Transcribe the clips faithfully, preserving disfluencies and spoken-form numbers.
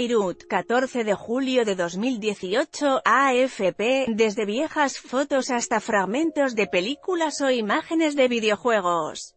Beirut, catorce de julio de dos mil dieciocho, A F P, desde viejas fotos hasta fragmentos de películas o imágenes de videojuegos.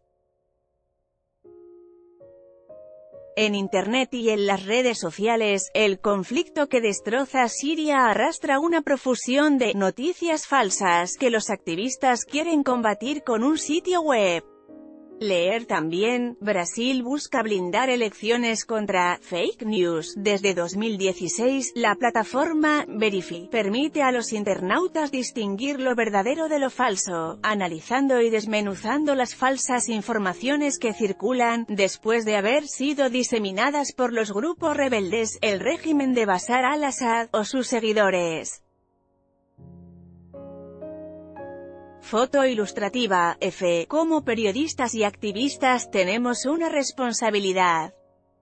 En Internet y en las redes sociales, el conflicto que destroza Siria arrastra una profusión de noticias falsas que los activistas quieren combatir con un sitio web. Leer también, Brasil busca blindar elecciones contra fake news. Desde dos mil dieciséis, la plataforma Verify permite a los internautas distinguir lo verdadero de lo falso, analizando y desmenuzando las falsas informaciones que circulan, después de haber sido diseminadas por los grupos rebeldes, el régimen de Bashar al-Assad, o sus seguidores. Foto ilustrativa. F. Como periodistas y activistas tenemos una responsabilidad.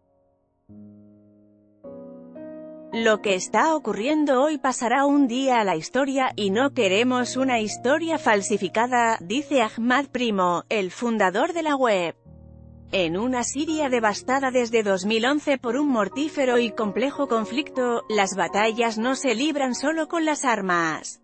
Lo que está ocurriendo hoy pasará un día a la historia, y no queremos una historia falsificada, dice Ahmad Primo, el fundador de la web. En una Siria devastada desde dos mil once por un mortífero y complejo conflicto, las batallas no se libran solo con las armas.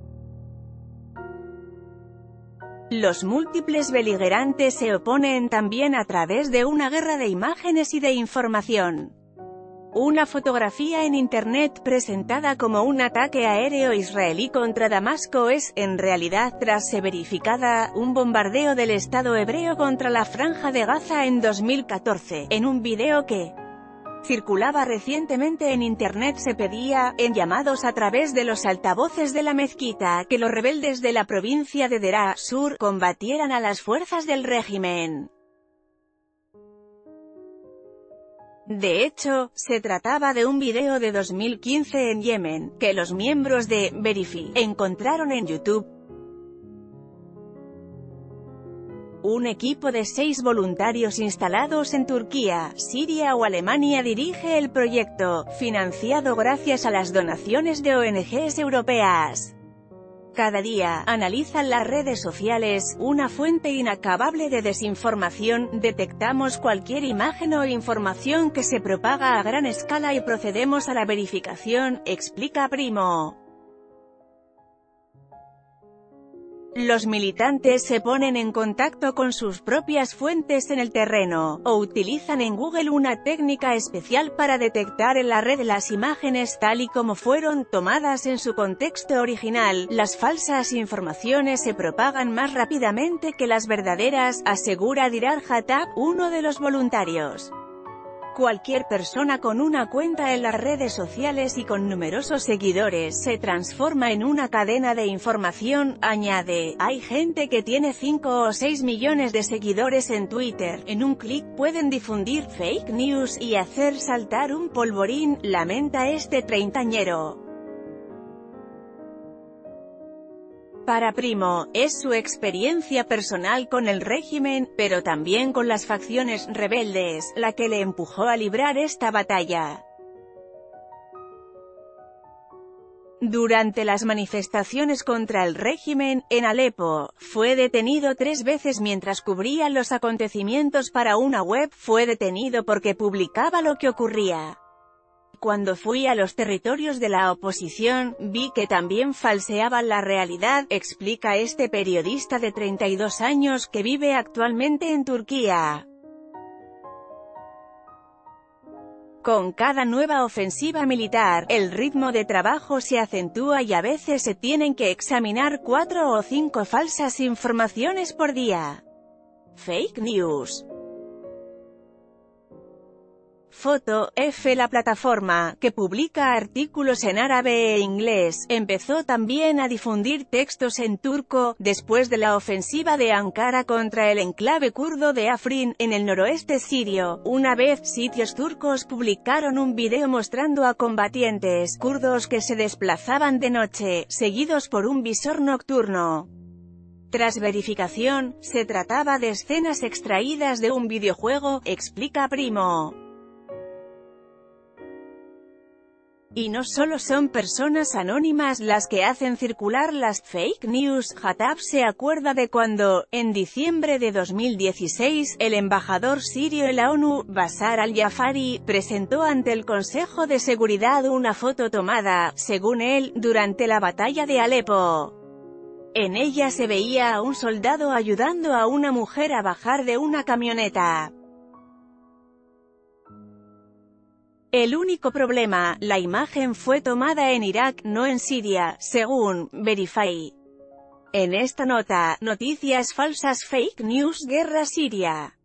Los múltiples beligerantes se oponen también a través de una guerra de imágenes y de información. Una fotografía en Internet presentada como un ataque aéreo israelí contra Damasco es, en realidad, tras ser verificada, un bombardeo del Estado hebreo contra la Franja de Gaza en dos mil catorce. En un video que circulaba recientemente en Internet se pedía, en llamados a través de los altavoces de la mezquita, que los rebeldes de la provincia de Deraa Sur combatieran a las fuerzas del régimen. De hecho, se trataba de un video de dos mil quince en Yemen, que los miembros de Verify encontraron en YouTube. Un equipo de seis voluntarios instalados en Turquía, Siria o Alemania dirige el proyecto, financiado gracias a las donaciones de O N Ges europeas. Cada día, analizan las redes sociales, una fuente inacabable de desinformación. Detectamos cualquier imagen o información que se propaga a gran escala y procedemos a la verificación, explica Primo. Los militantes se ponen en contacto con sus propias fuentes en el terreno, o utilizan en Google una técnica especial para detectar en la red las imágenes tal y como fueron tomadas en su contexto original. Las falsas informaciones se propagan más rápidamente que las verdaderas, asegura Dirar Hattab, uno de los voluntarios. Cualquier persona con una cuenta en las redes sociales y con numerosos seguidores se transforma en una cadena de información, añade. Hay gente que tiene cinco o seis millones de seguidores en Twitter. En un clic pueden difundir fake news y hacer saltar un polvorín, lamenta este treintañero. Para Primo, es su experiencia personal con el régimen, pero también con las facciones rebeldes, la que le empujó a librar esta batalla. Durante las manifestaciones contra el régimen, en Alepo, fue detenido tres veces mientras cubría los acontecimientos para una web. Fue detenido porque publicaba lo que ocurría. Cuando fui a los territorios de la oposición, vi que también falseaban la realidad, explica este periodista de treinta y dos años que vive actualmente en Turquía. Con cada nueva ofensiva militar, el ritmo de trabajo se acentúa y a veces se tienen que examinar cuatro o cinco falsas informaciones por día. Fake news. Foto, F. La plataforma, que publica artículos en árabe e inglés, empezó también a difundir textos en turco, después de la ofensiva de Ankara contra el enclave kurdo de Afrin, en el noroeste sirio. Una vez, sitios turcos publicaron un video mostrando a combatientes kurdos que se desplazaban de noche, seguidos por un visor nocturno. Tras verificación, se trataba de escenas extraídas de un videojuego, explica Primo. Y no solo son personas anónimas las que hacen circular las fake news. Hattab se acuerda de cuando, en diciembre de dos mil dieciséis, el embajador sirio en la ONU, Bassar al-Jafari, presentó ante el Consejo de Seguridad una foto tomada, según él, durante la batalla de Alepo. En ella se veía a un soldado ayudando a una mujer a bajar de una camioneta. El único problema, la imagen fue tomada en Irak, no en Siria, según Verify. En esta nota, noticias falsas, fake news, guerra siria.